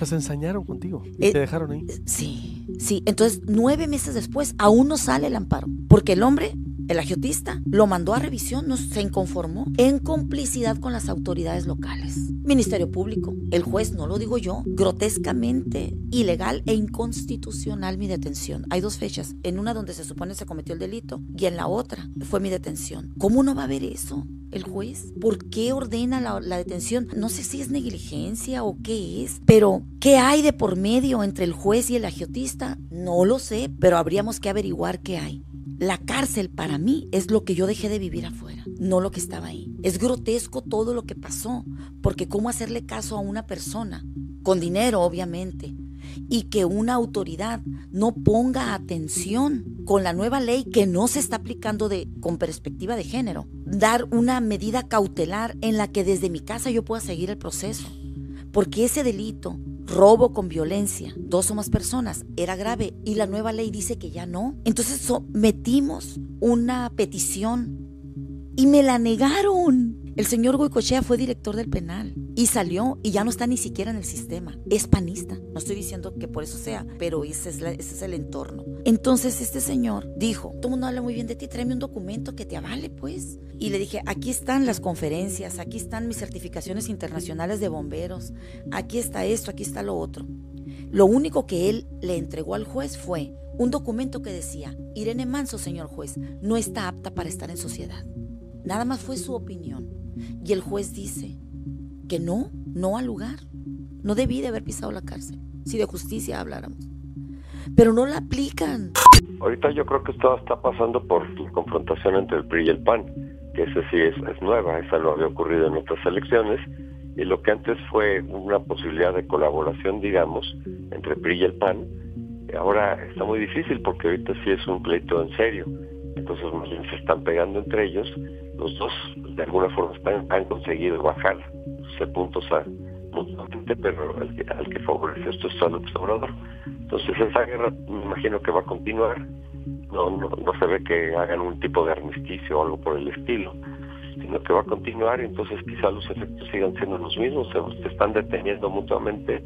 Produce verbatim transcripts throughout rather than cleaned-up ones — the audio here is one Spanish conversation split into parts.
Hasta se ensañaron contigo y Eh, te dejaron ahí. Sí, sí. Entonces, nueve meses después, aún no sale el amparo. Porque el hombre, el agiotista, lo mandó a revisión, no se inconformó, en complicidad con las autoridades locales. Ministerio Público, el juez, no lo digo yo, grotescamente ilegal e inconstitucional mi detención. Hay dos fechas, en una donde se supone se cometió el delito y en la otra fue mi detención. ¿Cómo no va a haber eso el juez? ¿Por qué ordena la, la detención? No sé si es negligencia o qué es, pero ¿qué hay de por medio entre el juez y el agiotista? No lo sé, pero habríamos que averiguar qué hay. La cárcel para mí es lo que yo dejé de vivir afuera, no lo que estaba ahí. Es grotesco todo lo que pasó, porque cómo hacerle caso a una persona, con dinero obviamente, y que una autoridad no ponga atención con la nueva ley que no se está aplicando de, con perspectiva de género. Dar una medida cautelar en la que desde mi casa yo pueda seguir el proceso, porque ese delito, robo con violencia, dos o más personas, era grave y la nueva ley dice que ya no. Entonces sometimos una petición y me la negaron. El señor Goicoechea fue director del penal y salió y ya no está ni siquiera en el sistema. Es panista. No estoy diciendo que por eso sea, pero ese es, la, ese es el entorno. Entonces este señor dijo, todo el mundo habla muy bien de ti, tráeme un documento que te avale, pues. Y le dije, aquí están las conferencias, aquí están mis certificaciones internacionales de bomberos, aquí está esto, aquí está lo otro. Lo único que él le entregó al juez fue un documento que decía, Irene Manso, señor juez, no está apta para estar en sociedad. Nada más fue su opinión. Y el juez dice que no, no al lugar. No debí de haber pisado la cárcel, si de justicia habláramos. Pero no la aplican. Ahorita yo creo que esto está pasando por la confrontación entre el P R I y el P A N, que esa sí es, es nueva, esa no había ocurrido en otras elecciones, y lo que antes fue una posibilidad de colaboración, digamos, entre el P R I y el P A N, ahora está muy difícil porque ahorita sí es un pleito en serio. Entonces más bien se están pegando entre ellos. Los dos de alguna forma están, han conseguido bajar ese puntos a mutuamente, pero al que, al que favorece esto es al observador. Entonces esa guerra me imagino que va a continuar. No, no, no se ve que hagan un tipo de armisticio o algo por el estilo, sino que va a continuar, y entonces quizá los efectos sigan siendo los mismos, se, se están deteniendo mutuamente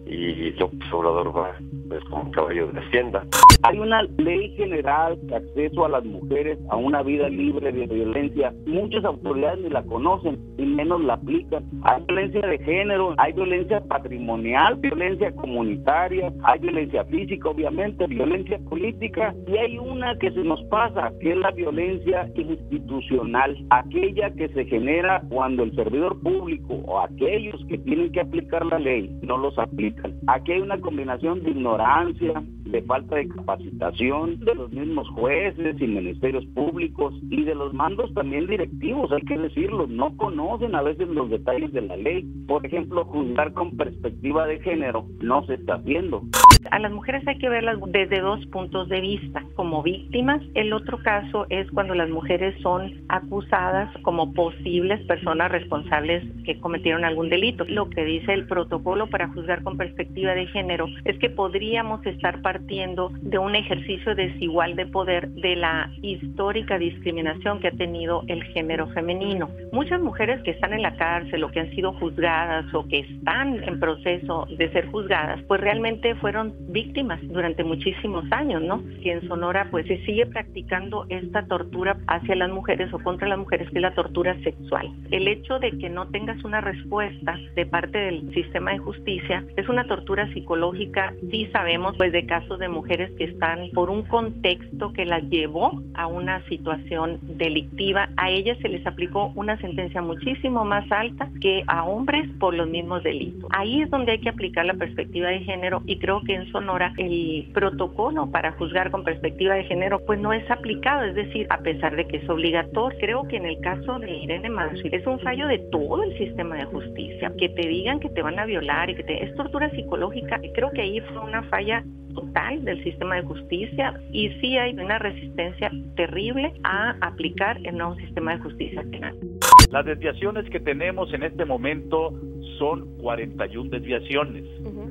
y el observador va pues, como un caballo de hacienda. Hay una ley general de acceso a las mujeres a una vida libre de violencia. Muchas autoridades ni la conocen y menos la aplican. Hay violencia de género, hay violencia patrimonial, violencia comunitaria, hay violencia física, obviamente, violencia política, y hay una que se nos pasa, que es la violencia institucional, aquella que se genera cuando el servidor público o aquellos que tienen que aplicar la ley no los aplican. Aquí hay una combinación de ignorancia, de falta de capacitación de los mismos jueces y ministerios públicos y de los mandos también directivos, hay que decirlo, no conocen a veces los detalles de la ley. Por ejemplo, juzgar con perspectiva de género no se está haciendo. A las mujeres hay que verlas desde dos puntos de vista, como víctimas. El otro caso es cuando las mujeres son acusadas como posibles personas responsables que cometieron algún delito. Lo que dice el protocolo para juzgar con perspectiva de género es que podríamos estar partiendo de un ejercicio desigual de poder de la histórica discriminación que ha tenido el género femenino. Muchas mujeres que están en la cárcel o que han sido juzgadas o que están en proceso de ser juzgadas, pues realmente fueron víctimas durante muchísimos años, ¿no? Y en Sonora pues se sigue practicando esta tortura hacia las mujeres o contra las mujeres, que es la tortura sexual. El hecho de que no tengas una respuesta de parte del sistema de justicia es una tortura psicológica. Sí sabemos pues de casos de mujeres que están por un contexto que las llevó a una situación delictiva. A ellas se les aplicó una sentencia muchísimo más alta que a hombres por los mismos delitos. Ahí es donde hay que aplicar la perspectiva de género, y creo que en Sonora el protocolo para juzgar con perspectiva de género pues no es aplicado, es decir, a pesar de que es obligatorio. Creo que en el caso de Irene Manso es un fallo de todo el sistema de justicia, que te digan que te van a violar y que te... es tortura psicológica. Creo que ahí fue una falla total del sistema de justicia, y sí hay una resistencia terrible a aplicar el nuevo sistema de justicia penal. Las desviaciones que tenemos en este momento son cuarenta y una desviaciones.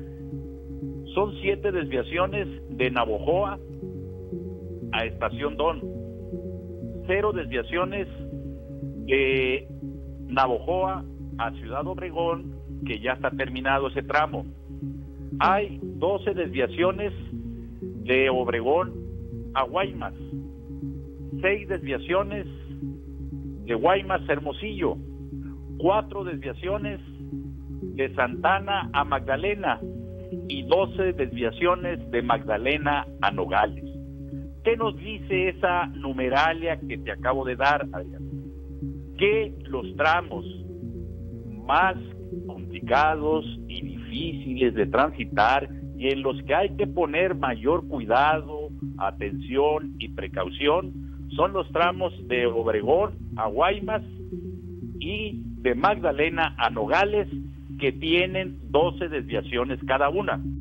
Uh-huh. Son siete desviaciones de Navojoa a Estación Don, cero desviaciones de Navojoa a Ciudad Obregón, que ya está terminado ese tramo. hay doce desviaciones de Obregón a Guaymas, seis desviaciones de Guaymas a Hermosillo, cuatro desviaciones de Santana a Magdalena y doce desviaciones de Magdalena a Nogales. ¿Qué nos dice esa numeralia que te acabo de dar, Adrián? Que los tramos más complicados y difíciles de transitar y en los que hay que poner mayor cuidado, atención y precaución son los tramos de Obregón a Guaymas y de Magdalena a Nogales, que tienen doce desviaciones cada una.